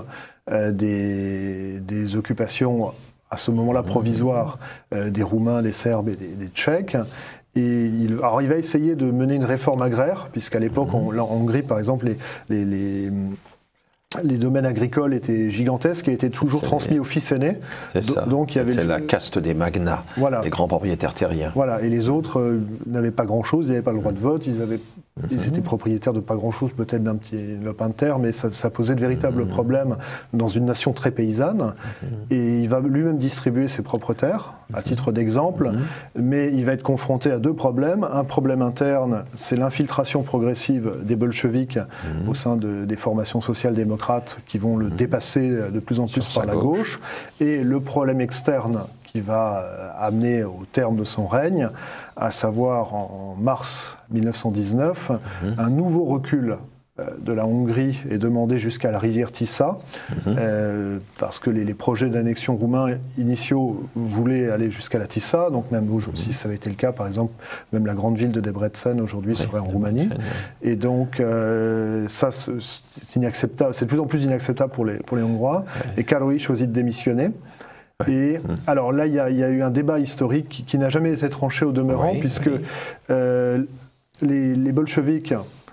des occupations à ce moment-là provisoire des Roumains, des Serbes et des Tchèques. Et il va essayer de mener une réforme agraire, puisqu'à l'époque, en Hongrie, par exemple, les domaines agricoles étaient gigantesques et étaient toujours transmis aux fils aînés. C'est ça. Donc, c'était la caste des magnats, les grands propriétaires terriens. Voilà, et les autres n'avaient pas grand-chose, ils n'avaient pas le droit de vote, ils étaient propriétaires de pas grand-chose, peut-être d'un petit lopin de terre, mais ça posait de véritables problèmes dans une nation très paysanne. Et il va lui-même distribuer ses propres terres, à titre d'exemple, mais il va être confronté à deux problèmes. Un problème interne, c'est l'infiltration progressive des bolcheviks au sein des formations social-démocrates qui vont le dépasser de plus en plus par la gauche. Et le problème externe qui va amener au terme de son règne, à savoir en mars 1919, un nouveau recul de la Hongrie est demandé jusqu'à la rivière Tisa, parce que les projets d'annexion roumains initiaux voulaient aller jusqu'à la Tisa, donc même aujourd'hui, ça avait été le cas, par exemple, même la grande ville de Debrecen aujourd'hui serait en Roumanie, et donc ça c'est inacceptable, c'est de plus en plus inacceptable pour les Hongrois, et Károly choisit de démissionner. Et alors là, il y a eu un débat historique qui n'a jamais été tranché au demeurant, puisque les bolcheviks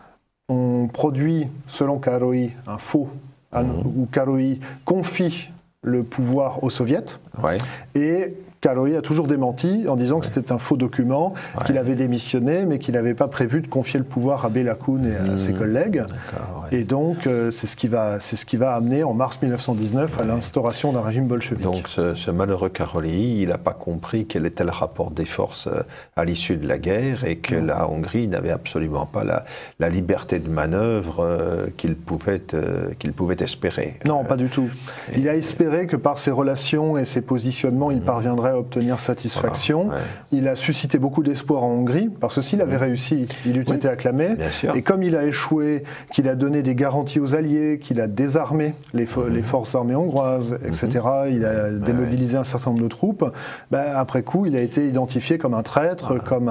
on produit, selon Karoly, un faux, où Karoly confie le pouvoir aux soviets, et Karoly a toujours démenti en disant que c'était un faux document, qu'il avait démissionné, mais qu'il n'avait pas prévu de confier le pouvoir à Béla Kun et à ses collègues. Et donc, c'est ce qui va amener, en mars 1919, à l'instauration d'un régime bolchevique. Donc, ce malheureux Karoly, il n'a pas compris quel était le rapport des forces à l'issue de la guerre et que la Hongrie n'avait absolument pas la liberté de manœuvre qu'il pouvait espérer. Non, pas du tout. Il a espéré que par ses relations et ses positionnements, il parviendrait à obtenir satisfaction. Il a suscité beaucoup d'espoir en Hongrie, parce que s'il avait réussi, il eût été acclamé. Et comme il a échoué, qu'il a donné des garanties aux Alliés, qu'il a désarmé les forces armées hongroises, etc., il a démobilisé un certain nombre de troupes, après coup, il a été identifié comme un traître, comme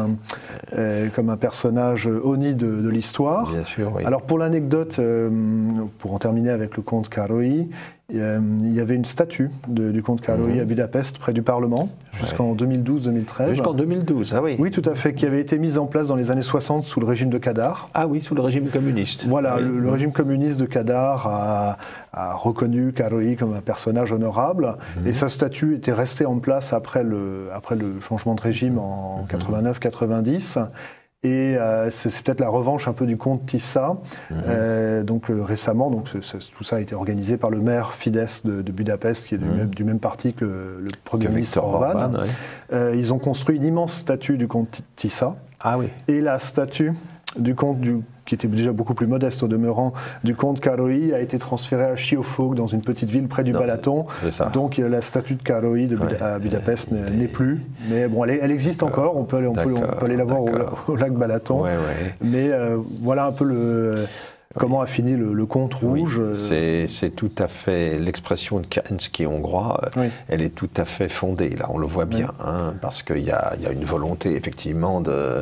un personnage honni de l'histoire. Alors pour l'anecdote, pour en terminer avec le comte Karoly, il y avait une statue du comte Karoly à Budapest, près du Parlement, jusqu'en 2012-2013. Jusqu'en 2012, ah oui. Oui, tout à fait, qui avait été mise en place dans les années 60 sous le régime de Kadar. Ah oui, sous le régime communiste. Voilà, le régime communiste de Kadar a reconnu Karoly comme un personnage honorable, et sa statue était restée en place après le changement de régime en 89-90. Et c'est peut-être la revanche un peu du comte Tisza. Donc récemment, tout ça a été organisé par le maire Fidesz de Budapest, qui est du même parti que le Premier ministre Orbán. Ils ont construit une immense statue du comte Tisza. Ah oui. Et la statue du comte qui était déjà beaucoup plus modeste au demeurant, du comte Karoly, a été transférée à Siófok, dans une petite ville près du Balaton. Donc la statue de Karoly à Budapest n'est plus. Mais bon, elle existe encore, on peut aller la voir au lac Balaton. Mais voilà un peu comment a fini le comte rouge. C'est tout à fait l'expression de Kerensky hongrois, elle est tout à fait fondée, là on le voit bien, parce qu'il y a une volonté effectivement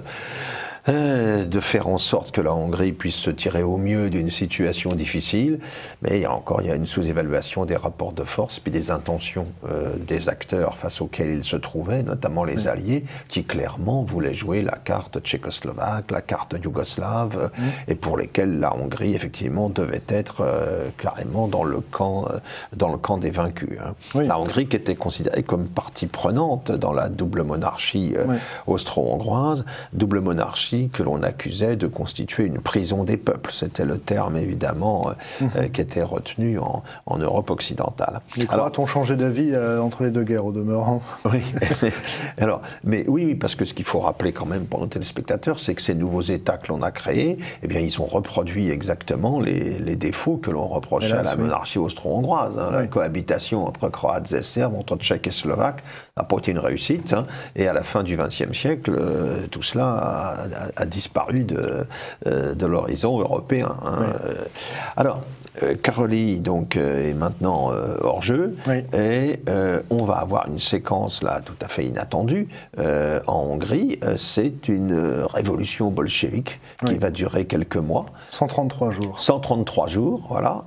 de faire en sorte que la Hongrie puisse se tirer au mieux d'une situation difficile, mais il y a une sous-évaluation des rapports de force puis des intentions des acteurs face auxquels ils se trouvaient, notamment les Alliés, qui clairement voulaient jouer la carte tchécoslovaque, la carte yougoslave, et pour lesquels la Hongrie effectivement devait être carrément dans le camp des vaincus. La Hongrie qui était considérée comme partie prenante dans la double monarchie austro-hongroise, double monarchie que l'on accusait de constituer une prison des peuples. C'était le terme, évidemment, qui était retenu en Europe occidentale. Les Croates ont changé d'avis entre les deux guerres, au demeurant. Oui. Mais oui, parce que ce qu'il faut rappeler quand même pour nos téléspectateurs, c'est que ces nouveaux États que l'on a créés, eh bien, ils ont reproduit exactement les défauts que l'on reprochait à la monarchie austro-hongroise. La cohabitation entre Croates et Serbes, entre Tchèques et Slovaques, n'a pas été une réussite. Et à la fin du XXe siècle, tout cela a disparu de l'horizon européen. Alors, Karoly donc est maintenant hors jeu et on va avoir une séquence là tout à fait inattendue en Hongrie. C'est une révolution bolchevique qui va durer quelques mois. 133 jours. 133 jours, voilà.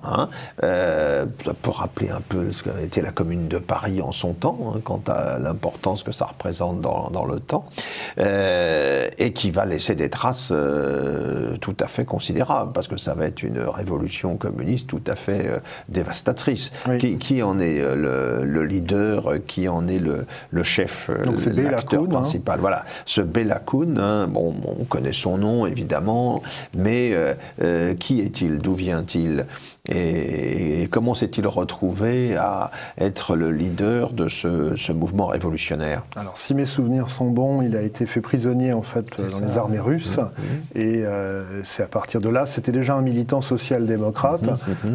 Ça peut rappeler un peu ce qu'a été la Commune de Paris en son temps, quant à l'importance que ça représente dans le temps, et qui va laisser des traces tout à fait considérables, parce que ça va être une révolution communiste tout à fait dévastatrice. Qui en est le leader, qui en est le chef, l'acteur principal. Voilà, ce Béla Kun, bon, on connaît son nom évidemment, mais qui est-il, d'où vient-il, et comment s'est-il retrouvé à être le leader de ce mouvement révolutionnaire? Alors, si mes souvenirs sont bons, il a été fait prisonnier en fait dans les armées russes, et c'est à partir de là, c'était déjà un militant social-démocrate.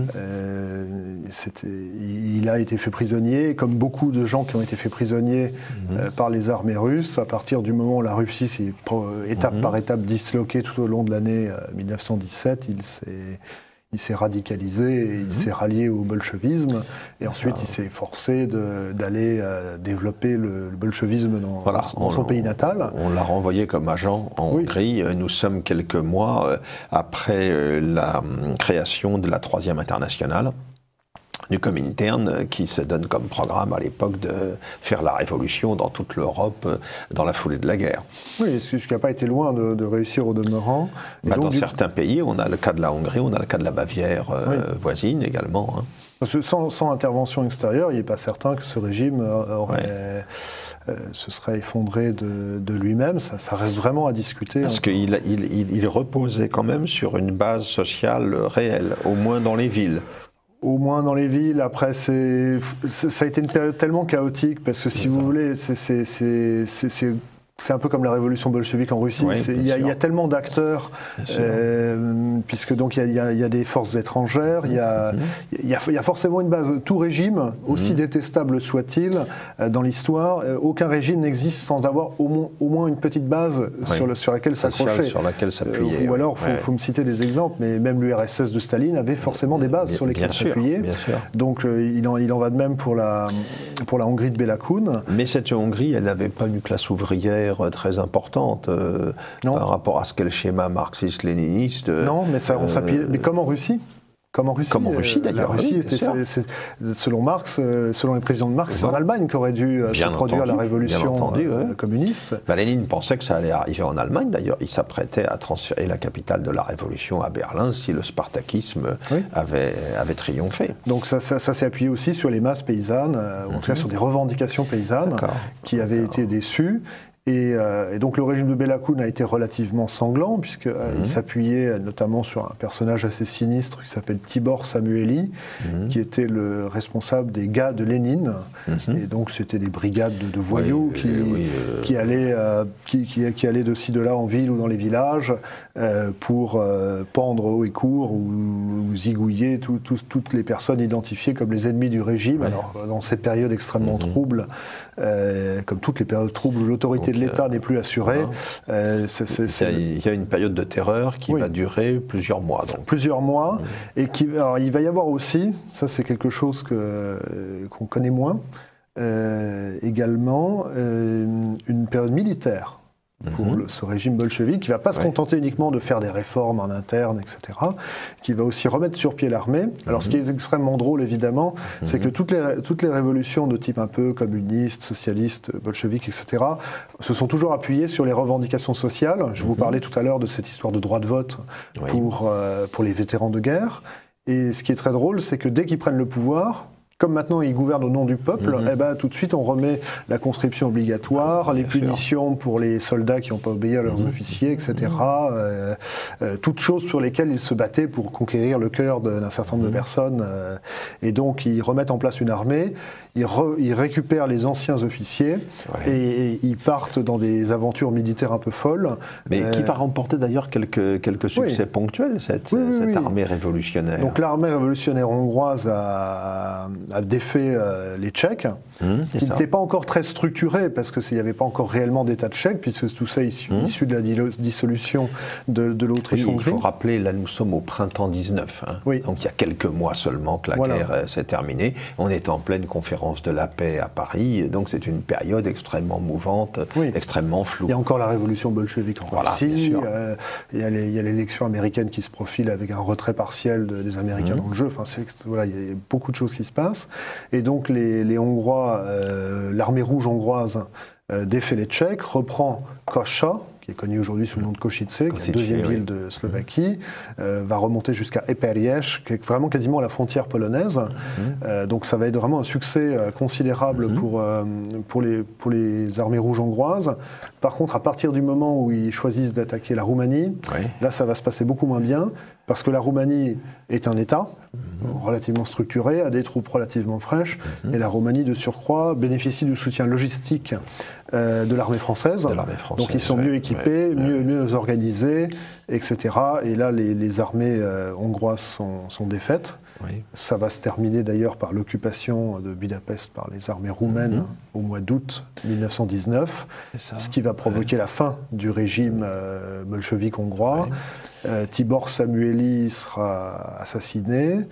Il a été fait prisonnier, comme beaucoup de gens qui ont été faits prisonniers par les armées russes. À partir du moment où la Russie s'est étape par étape disloquée tout au long de l'année 1917, il s'est radicalisé et il s'est rallié au bolchevisme, et ensuite il s'est forcé d'aller développer le bolchevisme dans son pays natal. On l'a renvoyé comme agent en Hongrie. Nous sommes quelques mois après la création de la Troisième Internationale. du Comintern qui se donne comme programme à l'époque de faire la révolution dans toute l'Europe dans la foulée de la guerre. Oui, ce qui n'a pas été loin de réussir au demeurant. Dans certains pays, on a le cas de la Hongrie, on a le cas de la Bavière voisine également. Hein. Parce que sans intervention extérieure, il n'est pas certain que ce régime se serait effondré de lui-même. Ça reste vraiment à discuter. Parce qu'il reposait quand même sur une base sociale réelle, au moins dans les villes. Au moins dans les villes. Après, ça a été une période tellement chaotique, parce que si vous voulez, c'est un peu comme la révolution bolchevique en Russie. Il y a tellement d'acteurs, puisque donc il y a des forces étrangères, il y a forcément une base. Tout régime, aussi détestable soit-il dans l'histoire, aucun régime n'existe sans avoir au moins une petite base sur laquelle s'accrocher. Sur laquelle s'appuyer. Ou alors, faut me citer des exemples, mais même l'URSS de Staline avait forcément des bases sur lesquelles s'appuyer. Donc il en va de même pour la Hongrie de Béla Kun. Mais cette Hongrie, elle n'avait pas une classe ouvrière très importante par rapport à ce qu'est le schéma marxiste-léniniste. Non, mais on s'appuyait. Mais comme en Russie. Comme en Russie, d'ailleurs. La Russie, selon Marx, selon les présidents de Marx, c'est en Allemagne qu'aurait dû se produire la révolution communiste. Lénine pensait que ça allait arriver en Allemagne, d'ailleurs. Il s'apprêtait à transférer la capitale de la révolution à Berlin si le spartakisme avait triomphé. Donc ça s'est appuyé aussi sur les masses paysannes, en tout cas sur des revendications paysannes qui avaient été déçues. Et donc le régime de Béla Kun a été relativement sanglant, puisqu'il s'appuyait notamment sur un personnage assez sinistre qui s'appelle Tibor Samueli, qui était le responsable des gars de Lénine. Et donc c'était des brigades de voyous qui allaient de ci de là en ville ou dans les villages pour pendre haut et court ou zigouiller toutes les personnes identifiées comme les ennemis du régime. Alors dans ces périodes extrêmement troubles, comme toutes les périodes troubles où l'autorité de l'État n'est plus assurée. Il y a une période de terreur qui va durer plusieurs mois. Donc. Plusieurs mois. Et alors, il va y avoir aussi, ça c'est quelque chose qu'on connaît moins, également une période militaire pour ce régime bolchevique, qui ne va pas se contenter uniquement de faire des réformes en interne, etc., qui va aussi remettre sur pied l'armée. Alors ce qui est extrêmement drôle, évidemment, c'est que toutes les révolutions de type un peu communiste, socialiste, bolchevique, etc., se sont toujours appuyées sur les revendications sociales. Je vous parlais tout à l'heure de cette histoire de droit de vote pour les vétérans de guerre. Et ce qui est très drôle, c'est que dès qu'ils prennent le pouvoir, comme maintenant ils gouvernent au nom du peuple, tout de suite on remet la conscription obligatoire, les punitions pour les soldats qui n'ont pas obéi à leurs officiers, etc. Toutes choses sur lesquelles ils se battaient pour conquérir le cœur d'un certain nombre de personnes. Et donc ils remettent en place une armée, ils récupèrent les anciens officiers et ils partent dans des aventures militaires un peu folles. Mais qui va remporter d'ailleurs quelques succès ponctuels, cette armée révolutionnaire. Donc l'armée révolutionnaire hongroise a défait les Tchèques, qui n'étaient pas encore très structurés, parce qu'il n'y avait pas encore réellement d'État tchèque, puisque tout ça est issu de la dissolution de l'Autriche-Hongrie. Il faut rappeler, là nous sommes au printemps 19, donc il y a quelques mois seulement que la guerre s'est terminée. On est en pleine conférence de la paix à Paris, et donc c'est une période extrêmement mouvante, extrêmement floue. Il y a encore la révolution bolchevique en Russie, il y a l'élection américaine qui se profile avec un retrait partiel des Américains dans le jeu. Enfin, il y a beaucoup de choses qui se passent. Et donc les Hongrois, l'armée rouge hongroise défait les Tchèques, reprend Koscha, qui est connu aujourd'hui sous le nom de Košice, qui est la deuxième ville de Slovaquie, va remonter jusqu'à Eperjes, qui est vraiment quasiment à la frontière polonaise. Donc ça va être vraiment un succès considérable pour les armées rouges hongroises. Par contre, à partir du moment où ils choisissent d'attaquer la Roumanie, là ça va se passer beaucoup moins bien, parce que la Roumanie est un État relativement structuré, a des troupes relativement fraîches, et la Roumanie, de surcroît, bénéficie du soutien logistique de l'armée française. Donc ils sont mieux équipés, mieux organisés, etc. Et là, les armées hongroises sont défaites. Ça va se terminer d'ailleurs par l'occupation de Budapest par les armées roumaines au mois d'août 1919, ce qui va provoquer la fin du régime bolchevique hongrois. Tibor Samueli sera assassiné.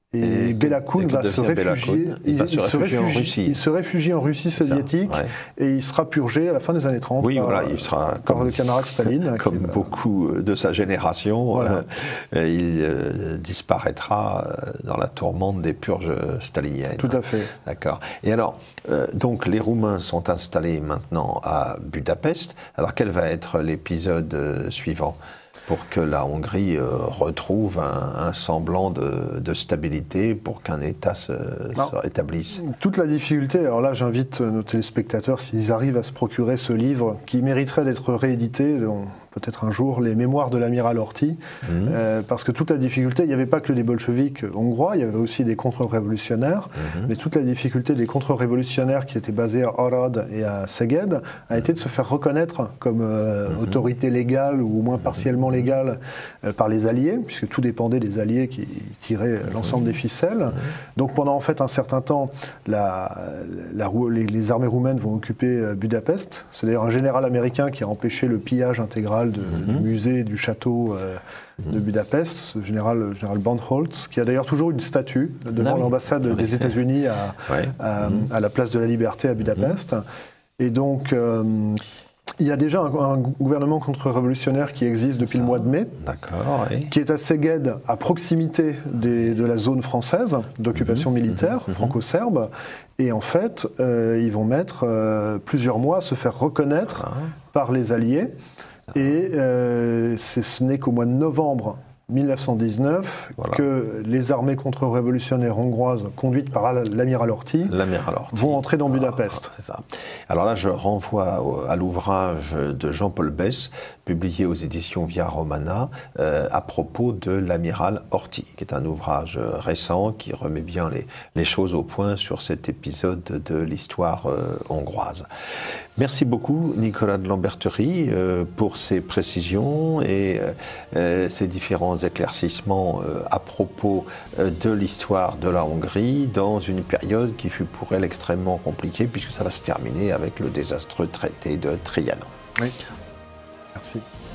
Et Béla Kun va se réfugier. Il se réfugie en Russie soviétique et il sera purgé à la fin des années 30 il sera par le camarade Staline. Comme beaucoup de sa génération, il disparaîtra dans la tourmente des purges staliniennes. Tout à fait. D'accord. Et alors, donc les Roumains sont installés maintenant à Budapest. Alors quel va être l'épisode suivant pour que la Hongrie retrouve un semblant de stabilité, pour qu'un État se rétablisse? Toute la difficulté, alors là j'invite nos téléspectateurs, s'ils arrivent à se procurer ce livre, qui mériterait d'être réédité, peut-être un jour, les mémoires de l'amiral Horthy, parce que toute la difficulté, il n'y avait pas que des bolcheviks hongrois, il y avait aussi des contre-révolutionnaires, mais toute la difficulté des contre-révolutionnaires qui étaient basés à Arad et à Szeged a été de se faire reconnaître comme autorité légale, ou au moins partiellement légale, par les Alliés, puisque tout dépendait des Alliés qui tiraient l'ensemble des ficelles. Donc pendant en fait un certain temps, les armées roumaines vont occuper Budapest. C'est d'ailleurs un général américain qui a empêché le pillage intégral du musée et du château de Budapest, ce général Bandholtz, qui a d'ailleurs toujours une statue devant l'ambassade des États-Unis à la place de la Liberté à Budapest. Et donc, il y a déjà un gouvernement contre-révolutionnaire qui existe depuis le mois de mai, qui est à Szeged, à proximité de la zone française d'occupation militaire, franco-serbe. Et en fait, ils vont mettre plusieurs mois à se faire reconnaître par les Alliés. Et ce n'est qu'au mois de novembre 1919 que les armées contre-révolutionnaires hongroises, conduites par l'amiral Horthy, vont entrer dans Budapest. C'est ça. Alors là, je renvoie à l'ouvrage de Jean-Paul Besse, publié aux éditions Via Romana, à propos de l'amiral Horthy, qui est un ouvrage récent qui remet bien les choses au point sur cet épisode de l'histoire hongroise. Merci beaucoup, Nicolas de Lamberterie, pour ces précisions et ces différents éclaircissements à propos de l'histoire de la Hongrie dans une période qui fut pour elle extrêmement compliquée, puisque ça va se terminer avec le désastreux traité de Trianon. Oui, merci.